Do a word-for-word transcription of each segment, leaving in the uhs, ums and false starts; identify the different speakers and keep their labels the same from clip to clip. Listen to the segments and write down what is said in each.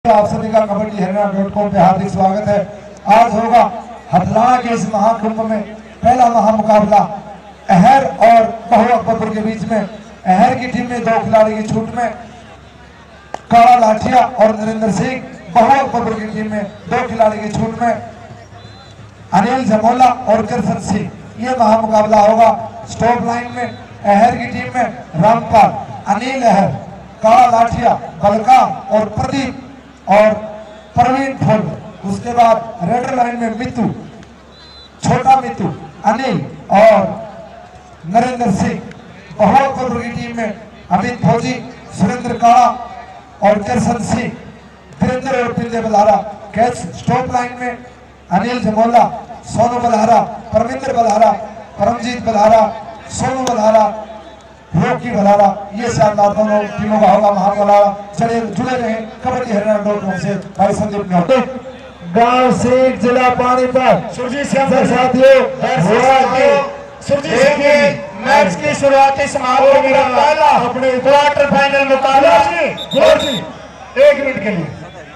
Speaker 1: आप सभी का कबड्डी हरियाणा डॉट कॉम पे हार्दिक स्वागत है। आज होगा हथराना के इस महाकुंभ में पहला महामुकाबला अहर और बहु अकबरपुर के बीच में। अहर की टीम में दो खिलाड़ी की छूट में काला लाठिया और नरेंद्र सिंह, बहु अकबरपुर की टीम में दो खिलाड़ी की छूट में अनिल जमोला और कृष्ण सिंह। ये महामुकाबला होगा। स्टॉप लाइन में अहर की टीम में रामपाल, अनिल अहर, काला लाठिया, बलकाम और प्रदीप और प्रवीण फुल। उसके बाद रेड लाइन में मितू, छोटा मितू, अनिल और नरेंद्र सिंह। बहुअकबरपुर की टीम में अमित फौजी, सुरेंद्र काला और कृष्ण सिंह, वीरेंद्र और Pinde Balhara. Catch stop line में अनिल जमोला, सोनू बलहारा, परमिंदर बलहारा, परमजीत बलहारा, सोनू बलहारा, रोकी बलहारा। ये शानदार दोनों टीमों का होगा महामुकाबला। चले जुड़े रहे कबड्डी हरियाणा डॉट कॉम से। भाई संदीप ने गांव से जिला पानीपत सुरजीत सिंह साथियों सुरजीत सिंह मैच की शुरुआती समाप्ति में पहला अपने क्वार्टर फाइनल मुकाबला एक मिनट के लिए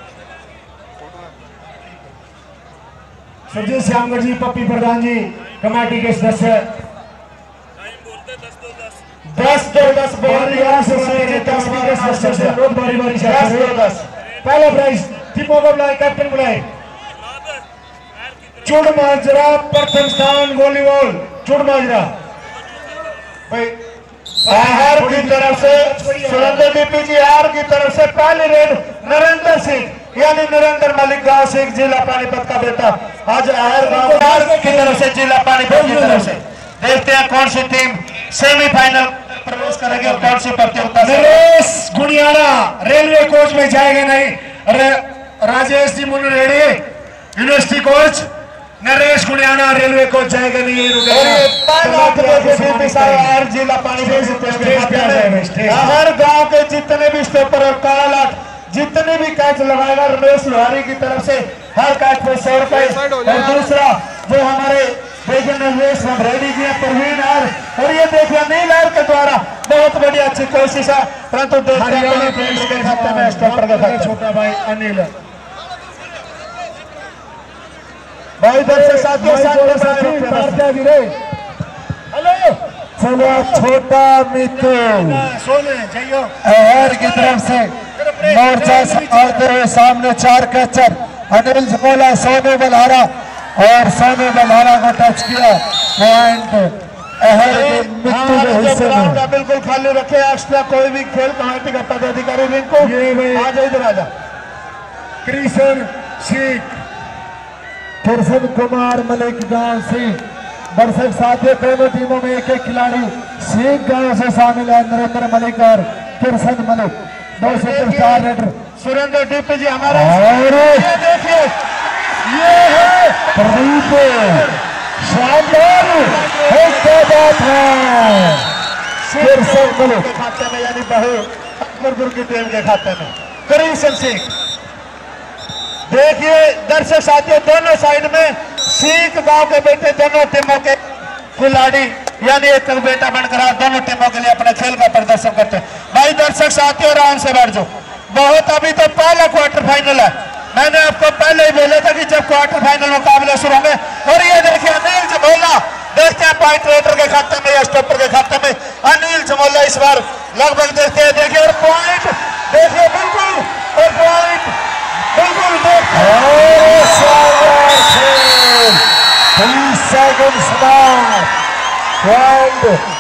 Speaker 1: सुरजीत श्यामगढ़ जी, पप्पी प्रधान जी, कमेटी के सदस्य। दस दो दस बारी बारी पहला प्राइज टीमों को बुलाए, कैप्टन बुलाए। चुड़ माजरा प्रथम स्थान वॉलीबॉल चुड़ माजरा भाई आहार की तरफ से सुरेंद्र डीपी जी, आर की तरफ से पहली रेड नरेंद्र सिंह यानी नरेंद्र मलिक, गांव से जिला पानीपत का बेटा। आज आहार गांव की तरफ से जिला पानीपत की तरफ से। देखते हैं कौन सी टीम सेमीफाइनल प्रवेश करेगी और कौन सी प्रतियोगिता। नरेश गुड़ियाना रेलवे कोच में जाएगा नहीं। राजेश जी मुन Reddy university coach, Naresh Gudiyana railway coach जाएगा नहीं। जिला हर गांव के जितने भी स्टॉपर और काला लाट जितने भी कैच लगाएगा रमेश लोहारी की तरफ से हर कैच पे सौ रुपए। और दूसरा जो हमारे रेडी जी प्रवीण आर, और ये देखिए नील आर के द्वारा बहुत बढ़िया अच्छी कोशिश है, परंतु खाते में स्टॉपर का छोटा भाई अनिल भाई दर्शक साथियों हेलो चलो छोटा मितू अहर की तरफ से मोर्चा संभालते हुए सामने चार कैचर अनिल जमोला, सोनू बलहारा और सोनू बलहारा को टच किया। पॉइंट अहर के मिट्टी के हिस्से में बिल्कुल खाली रखे। एक्स्ट्रा कोई भी खेल कमेटी का पदाधिकारी इनको आ जाए इधर आ जा। कृष्ण सिंह, कृष्ण कुमार मलिक गांव से। दर्शक साथियों दोनों टीमों में एक एक खिलाड़ी सिंह गांव से शामिल है। नरेंद्र मलिक और कृष्ण मलिक दो superstar raider. Surender DP ji हमारे देखिए ये है प्रदीप, शानदार बात है के खाते में यानी बहु अकबरपुर की टीम के खाते में कृष्ण सिंह। देखिए दर्शक साथियों दोनों साइड में सिंह गांव के बेटे दोनों टीमों के खिलाड़ी यानी एक बेटा बनकर दोनों टीमों के लिए अपने खेल का प्रदर्शन करते हैं। भाई दर्शक साथियों आराम से बैठ जाओ। बहुत अभी तो पहला क्वार्टर फाइनल है। मैंने आपको पहले ही बोला था कि जब क्वार्टर फाइनल मुकाबला शुरू होंगे। और ये देखिए अनिल जमोला, देखते हैं पॉइंट रेडर के खाते में या स्टॉपर के खाते में अनिल जमोला इस बार लगभग देखते हैं। देखिए और पॉइंट देखिए बिल्कुल, और पॉइंट बिल्कुल पॉइंट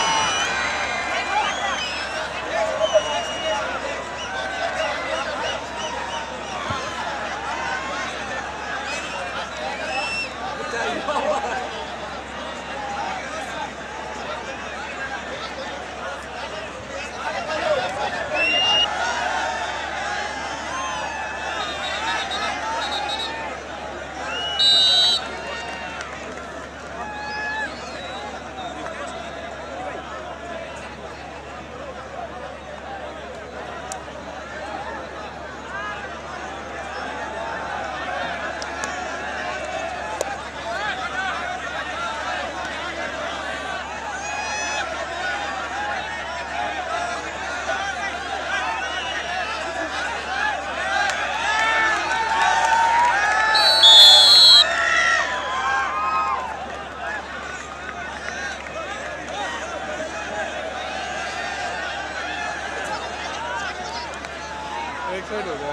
Speaker 2: हो गया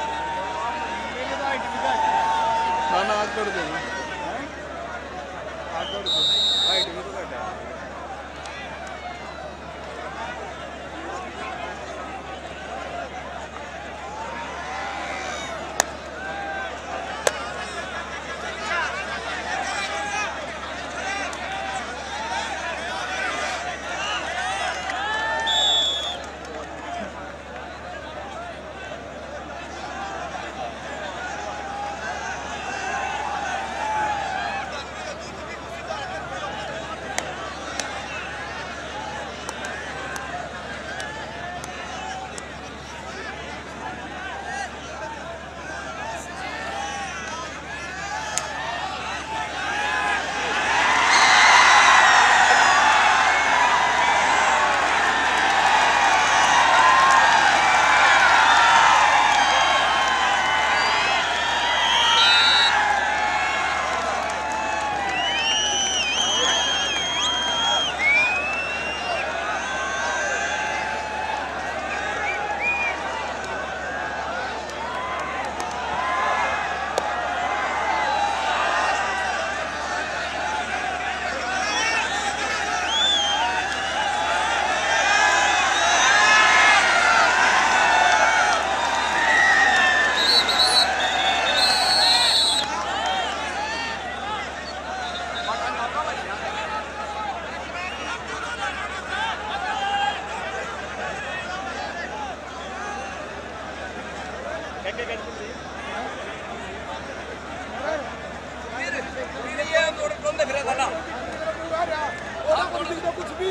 Speaker 2: ना ना आज कर देना आज कर दो हाइट भी तो घट है कुछ भी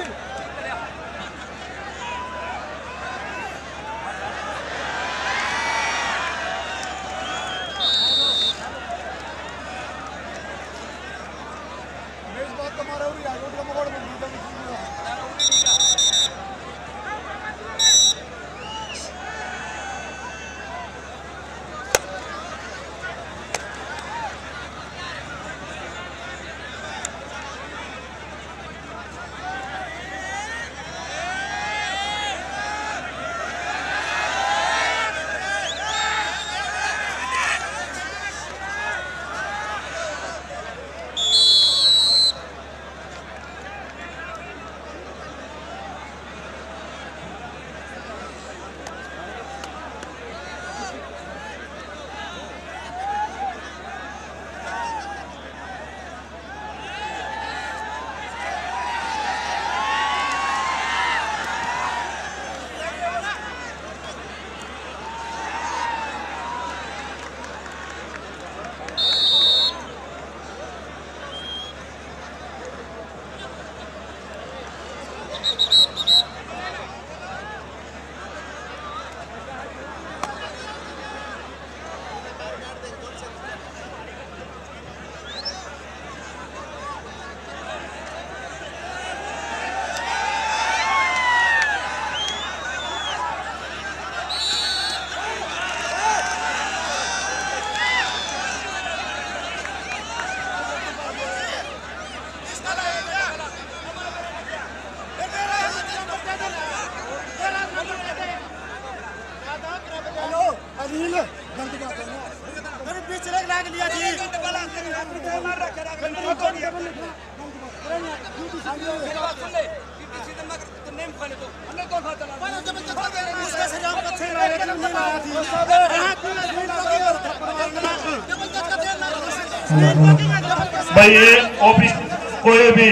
Speaker 3: भाई ये ऑफिस कोई भी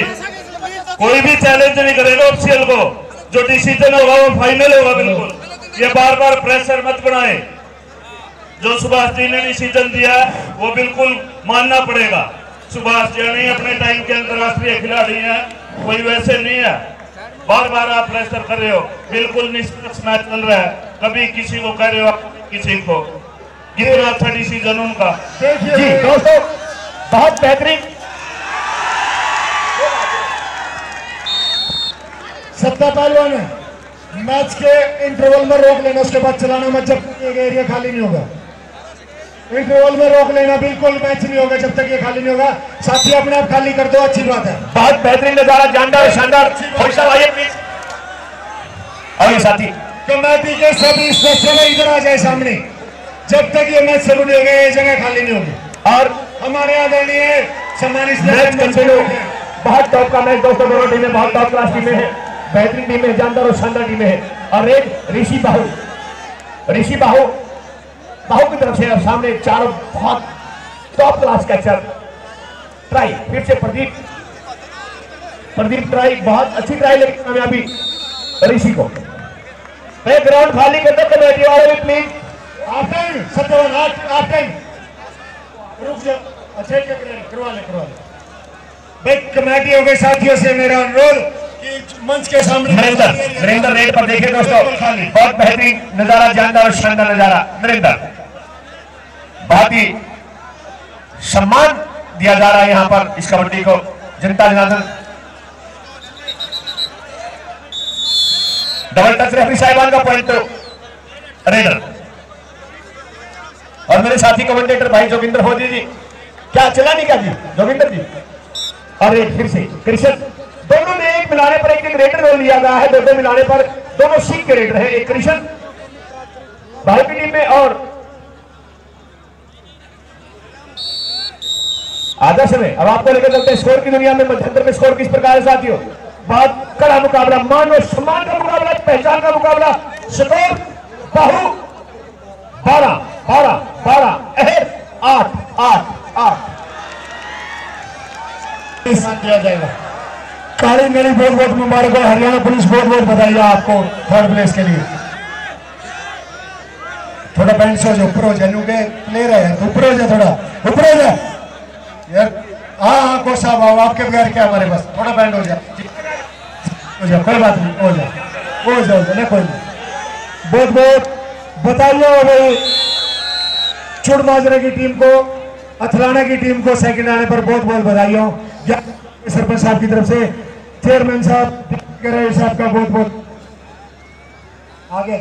Speaker 3: कोई भी चैलेंज नहीं करेगा ऑफिशियल को। जो डिसीजन होगा वो फाइनल होगा बिल्कुल। ये बार बार प्रेशर मत बनाए। जो सुभाष जी ने डिसीजन दिया है वो बिल्कुल मानना पड़ेगा। सुभाष जी नहीं अपने टाइम के अंतरराष्ट्रीय खिलाड़ी हैं, कोई वैसे नहीं है। बार बार आप प्रेशर कर रहे हो, बिल्कुल निष्पक्ष मैच चल रहा है। कभी किसी को कह रहे हो किसी को। कितना अच्छा डिसीजन उनका।
Speaker 4: जी दोस्तों बहुत बेहतरीन सत्ता पहलवान है। मैच के इंटरवल में रोक लेना, उसके बाद चलाना मत जब तक ये एरिया खाली नहीं होगा। इंटरवल में रोक लेना, बिल्कुल मैच नहीं होगा जब तक ये खाली नहीं होगा। साथी अपने आप खाली कर दो, अच्छी बात है।
Speaker 5: बहुत बेहतरीन नजारा, जानदार शानदार। आइए साथी
Speaker 4: कमेटी के सभी सदस्य इधर आ जाए सामने। जब तक ये मैच शुरू नहीं होगा ये जगह खाली नहीं होगी।
Speaker 5: और
Speaker 4: हमारे आदरणीय सम्मानित
Speaker 5: मैच कंटिन्यू। बहुत टॉप का मैच दोस्तों, दोनों टीमें बहुत टॉप क्लास टीमें हैं, बेहतरीन टीमें हैं, जानदार और शानदार टीमें हैं। और एक ऋषि बाहू, ऋषि बाहू बाहू की तरफ से अब सामने चारों बहुत टॉप क्लास कैचर। ट्राई फिर से प्रदीप, प्रदीप ट्राई, बहुत अच्छी ट्राई लेकिन कामयाबी ऋषि को। एक ग्राउंड खाली कर दो कमेटी वाले भी प्लीज।
Speaker 4: हाफ टाइम सत्तावन, हाफ टाइम रुक जाओ। अच्छा क्या करवा ले करवा ले भाई। कमेटियों के साथियों से मेरा अनुरोध कि मंच के सामने
Speaker 5: नरेंद्र नरेंद्र रेड पर देखिए दोस्तों, बहुत बेहतरीन नजारा, जानदार और शानदार नजारा। नरेंद्र, बहुत ही सम्मान दिया जा रहा है यहाँ पर इस कबड्डी को। जनता जनार्दन डबल टच रेफरी साहिबान का पॉइंट तो रेडर। और मेरे साथी कमेंटेटर भाई जोगिंदर होजी जी, क्या चला नहीं क्या जी जोगिंदर जी। और एक फिर से कृष्ण, दोनों में एक मिलाने पर एक एक रेडर रोल लिया गया है, दो दो मिलाने पर दोनों सीख के रेडर है। एक कृष्ण भाई की टीम में और आधा समय। अब आपको लेकर चलते हैं स्कोर की दुनिया में। मध्यंतर में स्कोर किस प्रकार है साथियों? बहुत कड़ा मुकाबला, मान और सम्मान का मुकाबला, पहचान का मुकाबला। स्कोर बाहु बारह बारह बारह अहर आठ आठ आठ
Speaker 4: दिया जाएगा। काली मेरी बहुत बहुत मुबारक हो। हरियाणा पुलिस बहुत बहुत बधाई आपको थर्ड प्लेस के लिए। थोड़ा बैंड से हो जाओ, ऊपर हो जाए, के प्लेयर है तो ऊपर हो जाए, थोड़ा ऊपर हो जाए यार। हाँ हाँ को साहब आओ, आपके बगैर क्या हमारे पास, थोड़ा बैंड हो जाए, हो जाए, कोई बात नहीं, हो जाए हो जाए, नहीं कोई नहीं। बहुत बहुत बताइए भाई चुड़माजरा की टीम को, अथलाना की टीम को सेकंड आने पर बहुत बहुत बधाई हो। सरपंच साहब की तरफ से, चेयरमैन साहब साहब का बहुत बहुत आगे।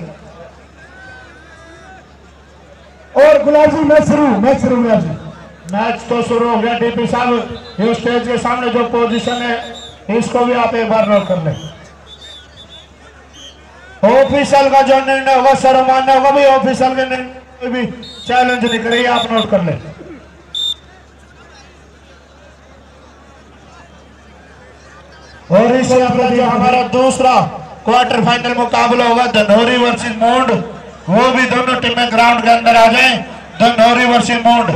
Speaker 4: और गुलाब जी मैच शुरू, मैच शुरू गुलाब जी।
Speaker 5: मैच तो शुरू हो गया। डीपी साहब, ये स्टेज के सामने जो पोजीशन है इसको भी आप एक बार नोट कर लें। ऑफिशियल का जो निर्णय होगा सर्वमान्य होगा भी। ऑफिशियल के निर्णय कोई भी चैलेंज नहीं करेगी, आप नोट कर लें।
Speaker 4: और इस
Speaker 5: जो हमारा दूसरा क्वार्टर फाइनल मुकाबला होगा धनौरी वर्सेस मोंड, वो भी दोनों टीमें ग्राउंड के अंदर आ जाएं। धनौरी वर्सेस मोंड।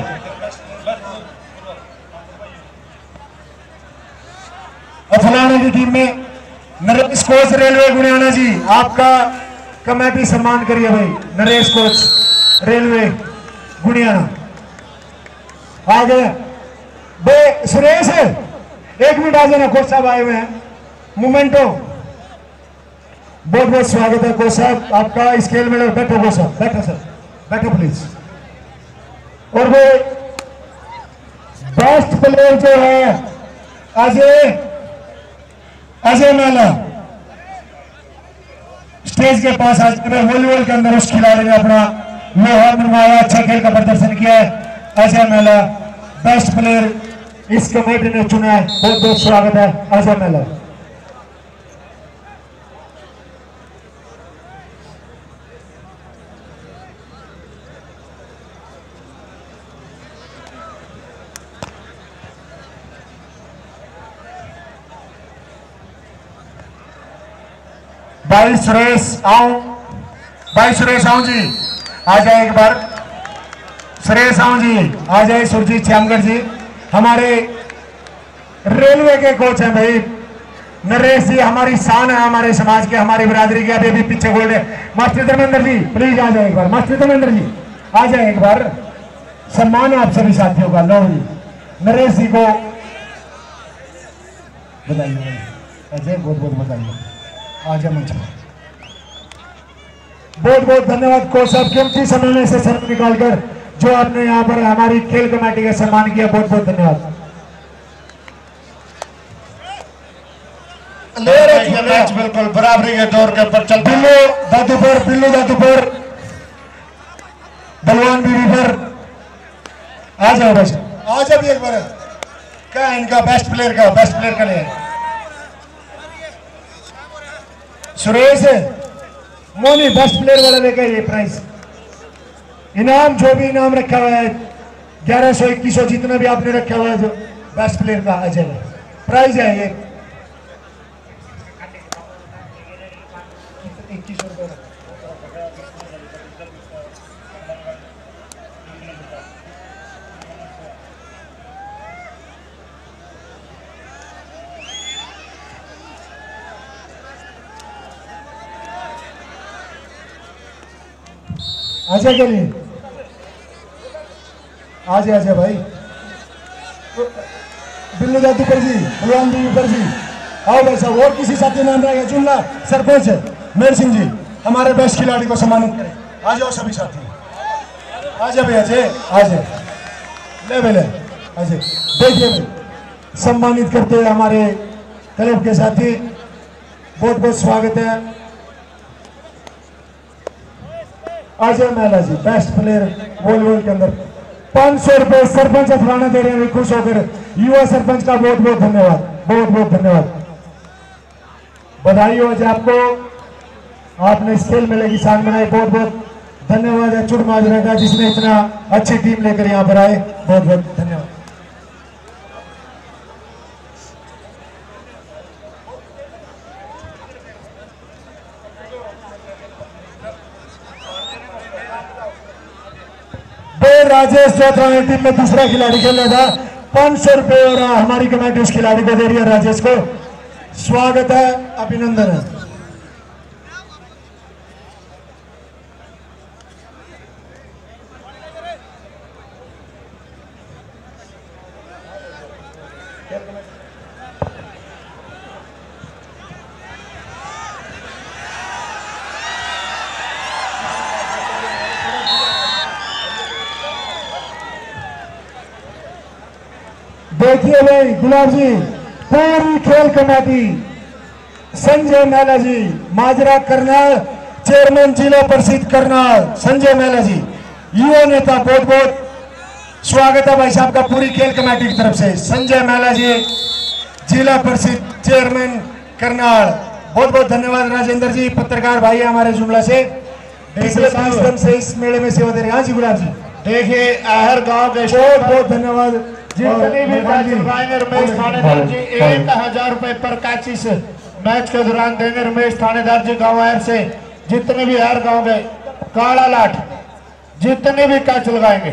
Speaker 4: अथलाना की टीम में नरेश कोच रेलवे गुड़ियाना जी, आपका कमेटी सम्मान करिए भाई। नरेश कोच रेलवे गुड़ियाना आ गए। बे सुरेश एक मिनट आ जाना, कोच साहब आए हुए हैं। मोमेंटो, बहुत बहुत स्वागत है कोच साहब आपका। स्केल मेडल, बैठो कोच साहब, बैठो सर, बैठो प्लीज। और वो बेस्ट प्लेयर जो है अजय अजय मेला, स्टेज के पास आज वॉलीबॉल के अंदर उस खिलाड़ी ने अपना लोहा मनवाया, अच्छा खेल का प्रदर्शन किया है। अजय मेला बेस्ट प्लेयर इस कमेटी ने चुना है, बहुत बहुत स्वागत है अजय मेला। भाई सुरेश आओ, भाई सुरेश आओ जी, आ जाए एक बार। सुरेश आओ जी, आ जाए। सुरजीत श्यामगढ़ जी हमारे रेलवे के कोच हैं भाई। नरेश जी हमारी शान है, हमारे समाज के, हमारी बिरादरी के। अभी भी पीछे गोल्ड है। मास्टर धर्मेंद्र जी प्लीज आ जाए एक बार। मास्टर धर्मेंद्र जी आ जाए एक बार। सम्मान है आप सभी साथियों का। लो जी नरेश जी को बताइए, अजय बहुत बहुत बताइए। आजा मंच पर। बहुत बहुत धन्यवाद कोच साहब, कीमती समय में से समय निकालकर जो आपने यहाँ पर हमारी खेल कमेटी का सम्मान किया, बहुत बहुत धन्यवाद।
Speaker 5: मैच बिल्कुल बराबरी के दौर के ऊपर चल।
Speaker 4: बिल्लू दादूपुर, बिल्लू दादूपुर, बलवान बीवी पर आ जाओ बस, आ जाओ भी एक बार। क्या इनका बेस्ट प्लेयर का, बेस्ट प्लेयर का लिए सुरेश मोनी बेस्ट प्लेयर वाला लेकर ये प्राइज। इनाम जो भी इनाम रखा हुआ है ग्यारह सौ इक्कीस सौ जितना भी आपने रखा हुआ है जो बेस्ट प्लेयर का अजय प्राइज है ये इक्कीस सौ रुपये अजय के लिए आज आजा भाई बिल्लू जादूपर जी भगवान जी ऊपर जी आओ भाई साहब और किसी साथी नाम रहेगा जुमला सरपंच है मेर सिंह जी हमारे बेस्ट खिलाड़ी को सम्मानित करें आ जाओ सभी साथी आ जाए भाई अजय आ जाए ले भाई ले अजय देखिए भाई सम्मानित करते हैं हमारे क्लब के साथी बहुत बहुत स्वागत है अजय महिला जी बेस्ट प्लेयर वॉलीबॉल के अंदर पांच सौ रुपए सरपंच अफराना दे रहे हैं खुश होकर युवा सरपंच का बहुत बहुत धन्यवाद बहुत बहुत धन्यवाद बधाई हो अजय आपको आपने इस खेल मेले की शान बनाई बहुत बहुत धन्यवाद है चुड़ माजरा का जिसने इतना अच्छी टीम लेकर यहाँ पर आए बहुत बहुत धन्यवाद राजेश चौथा ने टीम में दूसरा खिलाड़ी खेल रहा था पांच सौ रुपए और हमारी कमेटी उस खिलाड़ी को दे रही है राजेश को स्वागत है अभिनंदन है देखिए भाई गुलाब जी पूरी खेल कमेटी संजय मेला जी माजरा करनाल चेयरमैन जिला परिषद करनाल संजय मेला जी युवा नेता बहुत बहुत स्वागत है भाई साहब का पूरी खेल कमेटी की तरफ से संजय मेला जी जिला परिषद चेयरमैन करनाल बहुत बहुत धन्यवाद राजेंद्र जी पत्रकार भाई हमारे जुमला से पिछले पांच दिन से इस मेले में सेवा दे रहे हैं। हाँ जी गुलाब जी देखिए आहर गांव के बहुत बहुत धन्यवाद जितने भी रमेश थानेदार जी एक हजार रुपए पर काची से मैच के दौरान देंगे रमेश थानेदार जी गाँव आहर से जितने भी हर गांव गए काला लाठ जितने भी काच लगाएंगे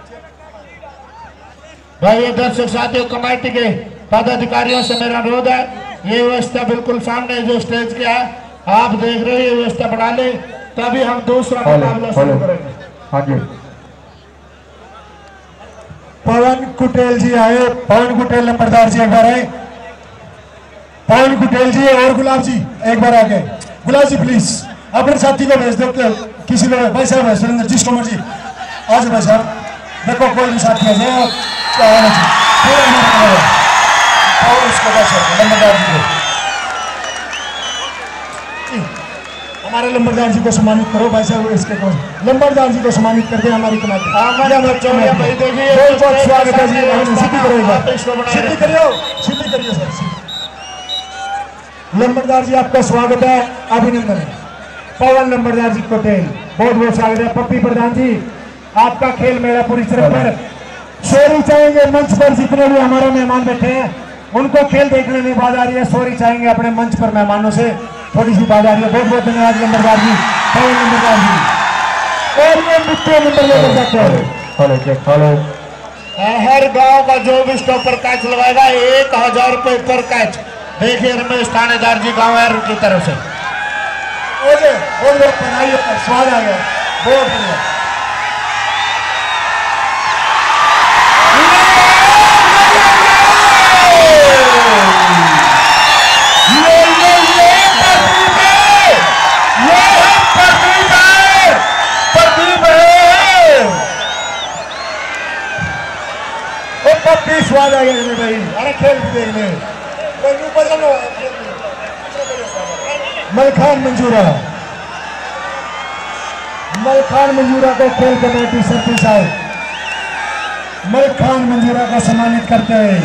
Speaker 4: भाई ये दर्शक साथियों कमेटी के पदाधिकारियों से मेरा अनुरोध है ये व्यवस्था बिल्कुल सामने जो स्टेज के है आप देख रहे हो ये व्यवस्था बना ले तभी हम दूसरा मुकाबला शुरू करेंगे। हाँ जी पवन कुटेल जी आए पवन कुटेल नंबरदार जी एक बार आए पवन कुटेल जी और गुलाब जी एक बार आ गए गुलाब जी प्लीज अपने साथी को भेज दो किसी लोग भाई साहब सुरेंद्र जिसको मर्जी आज भाई साहब देखो कोई भी साथी है नंबरदार जी को हमारे लंबरदार जी को सम्मानित करो भाई साहब इसके लंबरदार जी को सम्मानित करते हैं हमारी कमेटी बहुत बहुत स्वागत है जी सिद्धि करो सिद्धि करियो सिद्धि करियो सर लंबरदार जी आपका स्वागत है अभिनंदन है पवन लंबरदार जी पटेल बहुत बहुत स्वागत है पप्पी प्रधान जी आपका खेल मेला पूरी तरह पर सॉरी चाहेंगे मंच पर जितने भी हमारे मेहमान बैठे हैं उनको खेल देखने में बात आ रही है सॉरी चाहेंगे अपने मंच पर मेहमानों से थोड़ी सी बात आ रही है बहुत बहुत धन्यवाद लंबरदार जी पवन लंबरदार जी और ये मित्रों नंबर लेकर जाते हैं हर गांव का जो भी स्टॉपर कैच लगाएगा एक हजार रुपए पर कैच देखिए रमेश थानेदार जी गाँव की तरफ से स्वाद आ गया बहुत बढ़िया स्वाद आ गया भाई अरे खेल भी देखने मलखान मंजूरा मलखान मंजूरा को खेल कमेटी सरपी साहब मलखान मंजूरा को सम्मानित करते हैं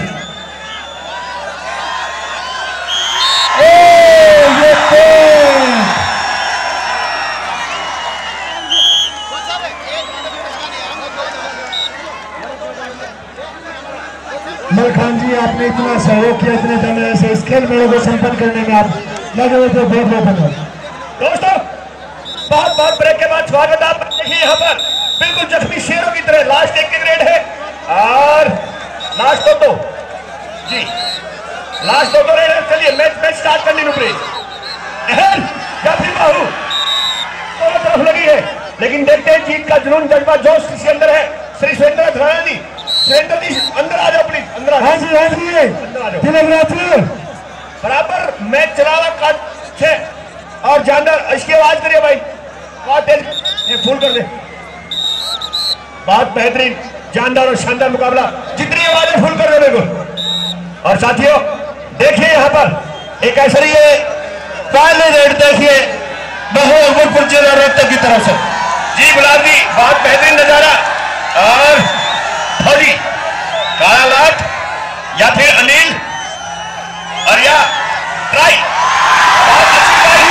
Speaker 4: मलखान जी, आपने इतना सहयोग किया, इतने समय से इस खेल मेले को संपन्न करने में आप लगे हुए थे, बहुत बहुत धन्यवाद।
Speaker 5: दोस्तों बहुत बहुत ब्रेक के बाद स्वागत आप देखिए यहाँ पर बिल्कुल जख्मी शेरों की तरह लास्ट एक ग्रेड है और लास्ट दो दो जी लास्ट दो दो रेड। चलिए मैच मैच स्टार्ट कर ली नुपरे या फिर बाहू दोनों तरफ लगी है, लेकिन देखते हैं जीत का जुनून जज्बा जोश किसके अंदर है। श्री सुरेंद्र धराना जी, सुरेंद्र जी अंदर आ जाओ प्लीज, अंदर आ जाओ।
Speaker 4: हाँ जी, हाँ जी,
Speaker 5: अंदर आ जाओ। बराबर मैच चला हुआ का छह और जानदार, इसकी आवाज करिए भाई, बहुत तेज ये फुल कर दे। बहुत बेहतरीन जानदार और शानदार मुकाबला, जितनी आवाजें फुल कर दे मेरे को। और साथियों देखिए यहाँ पर एक ऐसा ही पहले रेड देखिए बहु अकबरपुर जिला रोहतक की तरफ से जी गुलाबी, बहुत बेहतरीन नजारा। और फौजी काला लाट या फिर अनिल और या ट्राई, बहुत अच्छी ट्राई।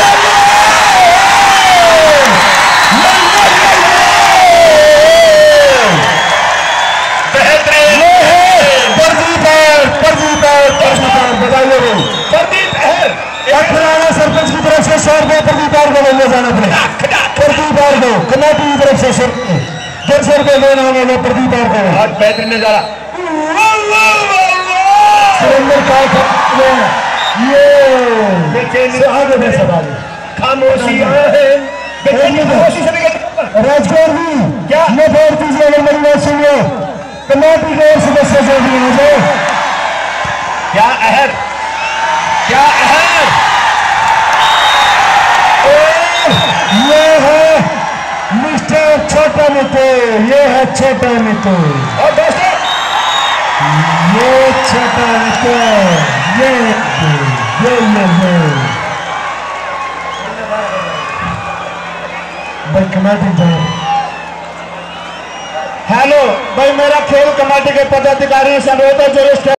Speaker 5: बेहतरीन
Speaker 4: प्रदीप है, प्रदीप है, प्रदीप है, बताइए वो
Speaker 5: प्रदीप अहर
Speaker 4: फलाना सरपंच की तरफ से सौ रुपये प्रदीप और को ले जाना पड़ेगा। प्रदीप और को कमेटी की तरफ से सौ डेढ़ सौ रुपये लेना होगा प्रदीप और को।
Speaker 5: बहुत बेहतरीन नजारा।
Speaker 4: सुरेंद्र का ये आगे बढ़ सवाल
Speaker 5: खामोशी है, खामोशी से भी
Speaker 4: राजगौर जी
Speaker 5: क्या
Speaker 4: ये बोल दीजिए, अगर मेरी बात सुनिए, कमेटी के सदस्य जो भी हैं जो
Speaker 5: क्या अहर क्या अहर
Speaker 4: ये है मिस्टर छोटा मित्तू, ये है छोटा मित्तू।
Speaker 5: और दोस्तों
Speaker 4: ये छोटा मित्तू, ये ये ये ये भाई कमेटी जाए। हेलो भाई, मेरा खेल कमेटी के पदाधिकारियों से अनुरोध है जो